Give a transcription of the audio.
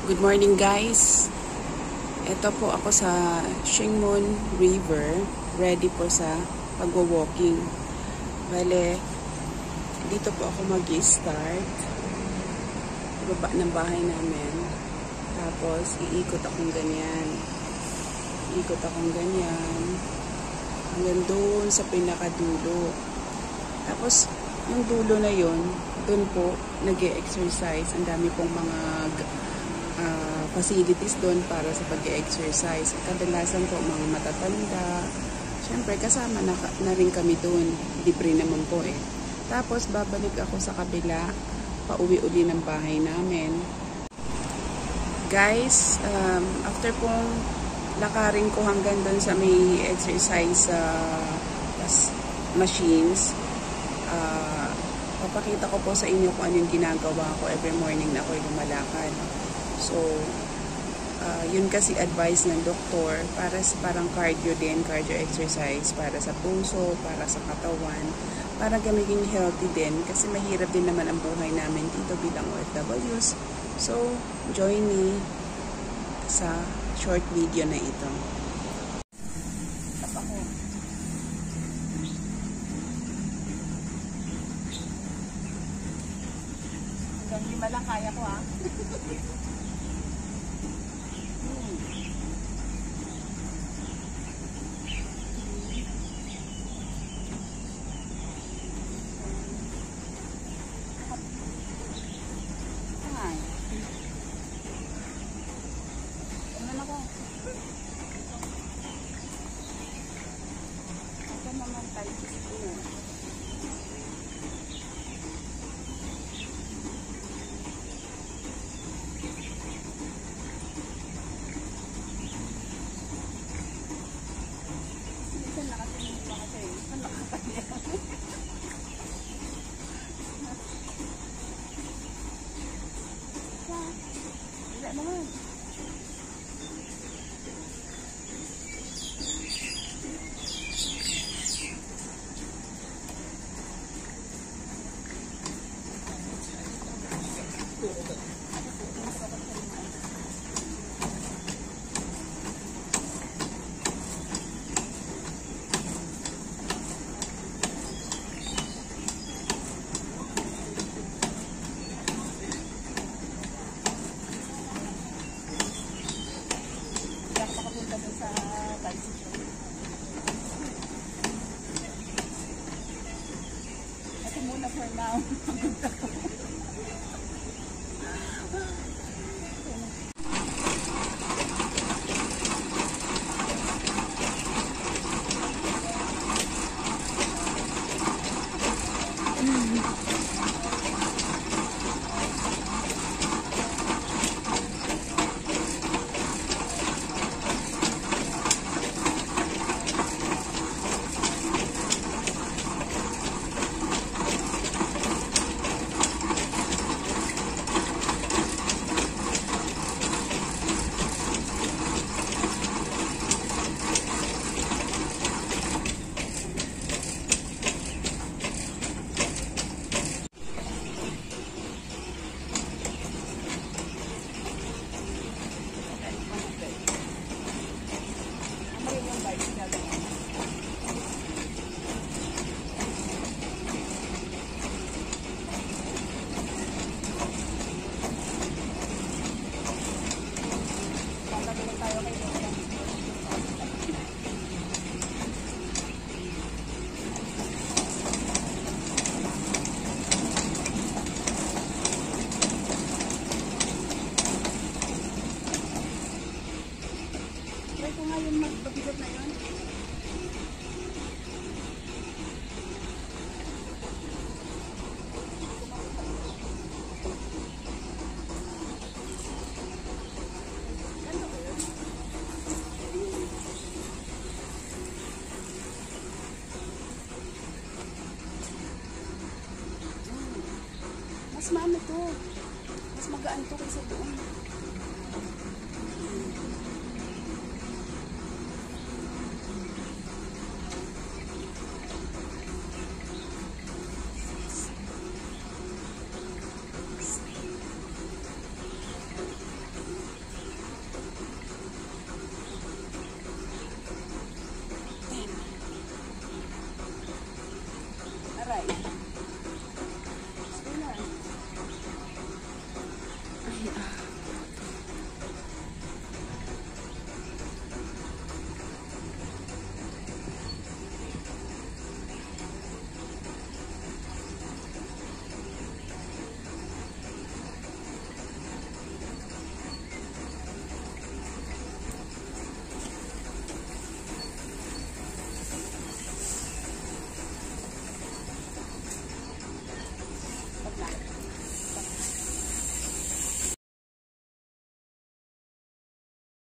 Good morning guys. Ito po ako sa Shingmun River, ready po sa pagwo-walking. Bale, dito po ako mag-start. Baba ng bahay namin. Tapos iikot akong ganyan. Ikot akong ganyan. Hanggang doon sa pinakadulo. Tapos yung dulo na yon, doon po nag-e-exercise. Ang dami pong mga facilities doon para sa pag-exercise. Kadalasan po mga matatanda. Siyempre kasama na rin kami doon. Libre naman po eh. Tapos babalik ako sa kabila. Pauwi-uli ng bahay namin. Guys, after pong lakarin ko hanggang doon sa may exercise machines, papakita ko po sa inyo kung ano yung ginagawa ko every morning na ako'y lumalakad. So, yun kasi advice ng doktor para sa parang cardio din, cardio exercise para sa puso, para sa katawan, para maging healthy din kasi mahirap din naman ang buhay namin dito bilang OFWs. So, join me sa short video na ito. Tap ako. Hanggang 5 lang kaya ko ah. For now. Mas maano to. Mas magaan to kaysa doon.